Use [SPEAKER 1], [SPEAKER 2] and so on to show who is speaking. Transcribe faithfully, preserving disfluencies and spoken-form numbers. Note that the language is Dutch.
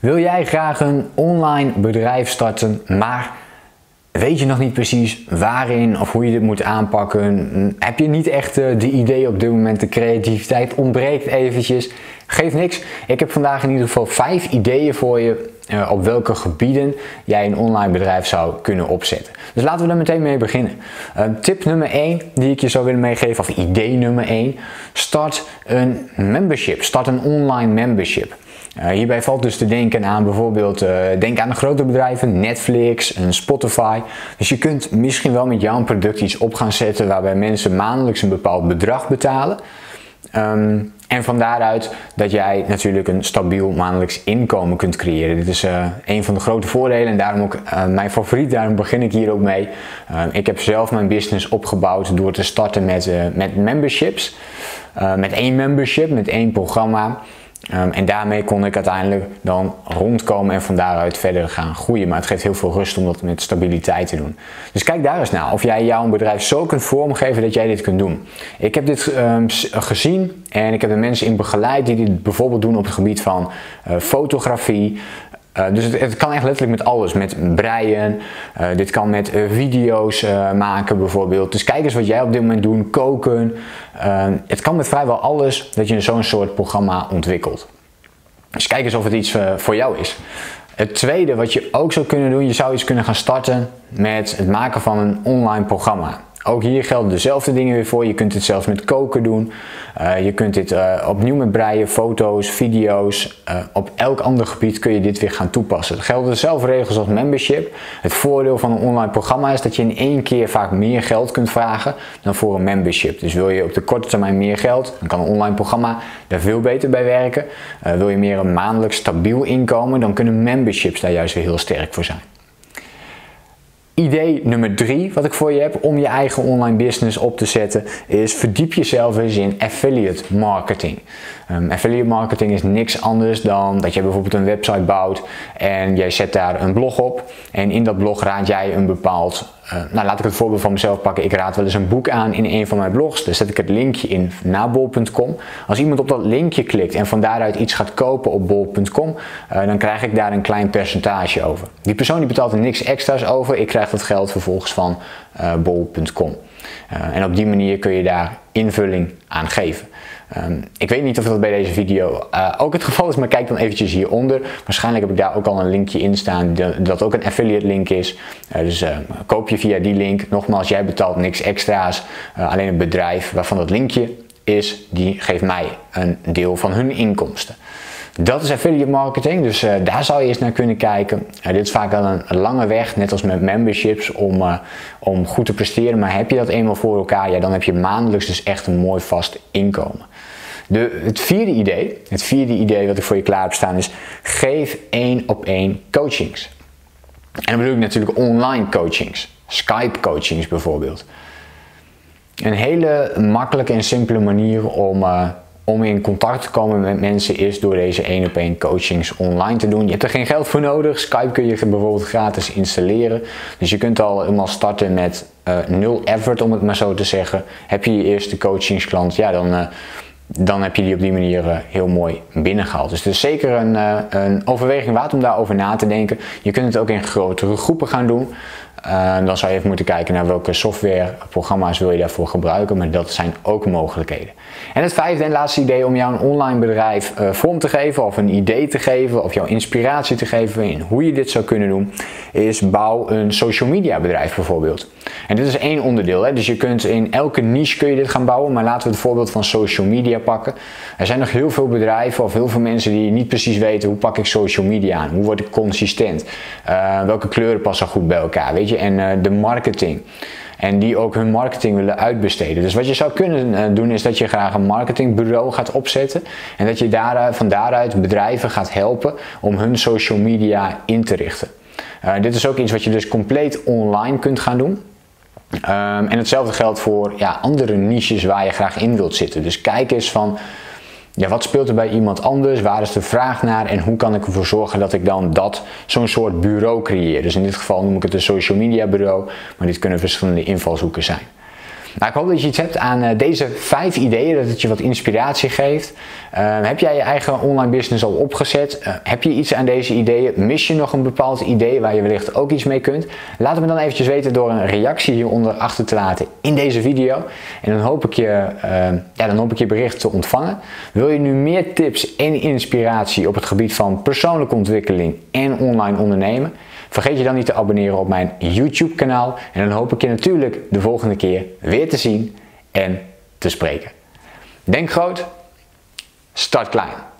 [SPEAKER 1] Wil jij graag een online bedrijf starten, maar weet je nog niet precies waarin of hoe je dit moet aanpakken? Heb je niet echt de idee op dit moment, de creativiteit ontbreekt eventjes? Geeft niks. Ik heb vandaag in ieder geval vijf ideeën voor je uh, op welke gebieden jij een online bedrijf zou kunnen opzetten. Dus laten we daar meteen mee beginnen. Uh, tip nummer één die ik je zou willen meegeven, of idee nummer één. Start een membership. Start een online membership. Uh, hierbij valt dus te denken aan bijvoorbeeld, uh, denk aan de grote bedrijven, Netflix, een Spotify. Dus je kunt misschien wel met jouw product iets op gaan zetten waarbij mensen maandelijks een bepaald bedrag betalen. Um, en van daaruit dat jij natuurlijk een stabiel maandelijks inkomen kunt creëren. Dit is uh, een van de grote voordelen en daarom ook uh, mijn favoriet, daarom begin ik hier ook mee. Uh, ik heb zelf mijn business opgebouwd door te starten met, uh, met memberships. Uh, met één membership, met één programma. Um, en daarmee kon ik uiteindelijk dan rondkomen en van daaruit verder gaan groeien. Maar het geeft heel veel rust om dat met stabiliteit te doen. Dus kijk daar eens naar of jij jouw bedrijf zo kunt vormgeven dat jij dit kunt doen. Ik heb dit um, gezien en ik heb er mensen in begeleid die dit bijvoorbeeld doen op het gebied van uh, fotografie. Uh, dus het, het kan echt letterlijk met alles, met breien, uh, dit kan met uh, video's uh, maken bijvoorbeeld. Dus kijk eens wat jij op dit moment doet, koken. Uh, het kan met vrijwel alles dat je zo'n soort programma ontwikkelt. Dus kijk eens of het iets uh, voor jou is. Het tweede wat je ook zou kunnen doen, je zou iets kunnen gaan starten met het maken van een online programma. Ook hier gelden dezelfde dingen weer voor. Je kunt dit zelfs met koken doen. Uh, je kunt dit uh, opnieuw met breien, foto's, video's. Uh, op elk ander gebied kun je dit weer gaan toepassen. Het gelden dezelfde regels als membership. Het voordeel van een online programma is dat je in één keer vaak meer geld kunt vragen dan voor een membership. Dus wil je op de korte termijn meer geld, dan kan een online programma daar veel beter bij werken. Uh, wil je meer een maandelijks stabiel inkomen, dan kunnen memberships daar juist weer heel sterk voor zijn. Idee nummer drie wat ik voor je heb om je eigen online business op te zetten is verdiep jezelf eens in affiliate marketing. Um, affiliate marketing is niks anders dan dat je bijvoorbeeld een website bouwt en jij zet daar een blog op en in dat blog raad jij een bepaald, uh, nou laat ik het voorbeeld van mezelf pakken, ik raad wel eens een boek aan in een van mijn blogs, daar zet ik het linkje in naar bol punt com. Als iemand op dat linkje klikt en van daaruit iets gaat kopen op bol punt com, uh, dan krijg ik daar een klein percentage over. Die persoon die betaalt er niks extra's over, ik krijg dat geld vervolgens van uh, bol punt com. Uh, en op die manier kun je daar invulling aan geven. Um, ik weet niet of dat bij deze video uh, ook het geval is, maar kijk dan eventjes hieronder. Waarschijnlijk heb ik daar ook al een linkje in staan dat ook een affiliate link is. Uh, dus uh, koop je via die link. Nogmaals, jij betaalt niks extra's. Uh, alleen het bedrijf waarvan dat linkje is, die geeft mij een deel van hun inkomsten. Dat is affiliate marketing, dus uh, daar zou je eens naar kunnen kijken. Uh, dit is vaak al een, een lange weg, net als met memberships, om, uh, om goed te presteren. Maar heb je dat eenmaal voor elkaar, ja, dan heb je maandelijks dus echt een mooi vast inkomen. De, het vierde idee, het vierde idee wat ik voor je klaar heb staan is, geef één op één coachings. En dan bedoel ik natuurlijk online coachings, Skype coachings bijvoorbeeld. Een hele makkelijke en simpele manier om... Uh, Om in contact te komen met mensen is door deze één op één coachings online te doen. Je hebt er geen geld voor nodig. Skype kun je bijvoorbeeld gratis installeren. Dus je kunt al helemaal starten met uh, nul effort, om het maar zo te zeggen. Heb je je eerste coachingsklant, ja, dan, uh, dan heb je die op die manier uh, heel mooi binnengehaald. Dus het is zeker een, uh, een overweging waard om daarover na te denken. Je kunt het ook in grotere groepen gaan doen. Uh, dan zou je even moeten kijken naar welke software, programma's wil je daarvoor gebruiken, maar dat zijn ook mogelijkheden. En het vijfde en laatste idee om jou een online bedrijf uh, vorm te geven of een idee te geven of jou inspiratie te geven in hoe je dit zou kunnen doen, is bouw een social media bedrijf bijvoorbeeld. En dit is één onderdeel, hè? Dus je kunt in elke niche kun je dit gaan bouwen, maar laten we het voorbeeld van social media pakken. Er zijn nog heel veel bedrijven of heel veel mensen die niet precies weten hoe pak ik social media aan, hoe word ik consistent, uh, welke kleuren passen goed bij elkaar, weet je? En uh, de marketing. En die ook hun marketing willen uitbesteden. Dus wat je zou kunnen uh, doen is dat je graag een marketingbureau gaat opzetten. En dat je daar, van daaruit bedrijven gaat helpen om hun social media in te richten. Uh, dit is ook iets wat je dus compleet online kunt gaan doen. Um, en hetzelfde geldt voor ja, andere niches waar je graag in wilt zitten. Dus kijk eens van... Ja, wat speelt er bij iemand anders? Waar is de vraag naar? En hoe kan ik ervoor zorgen dat ik dan dat zo'n soort bureau creëer? Dus in dit geval noem ik het een social media bureau, maar dit kunnen verschillende invalshoeken zijn. Nou, ik hoop dat je iets hebt aan uh, deze vijf ideeën, dat het je wat inspiratie geeft. Uh, heb jij je eigen online business al opgezet? Uh, heb je iets aan deze ideeën? Mis je nog een bepaald idee waar je wellicht ook iets mee kunt? Laat het me dan eventjes weten door een reactie hieronder achter te laten in deze video. En dan hoop ik je, uh, ja, dan hoop ik je bericht te ontvangen. Wil je nu meer tips en inspiratie op het gebied van persoonlijke ontwikkeling en online ondernemen? Vergeet je dan niet te abonneren op mijn YouTube kanaal. En dan hoop ik je natuurlijk de volgende keer weer te zien en te spreken. Denk groot, start klein.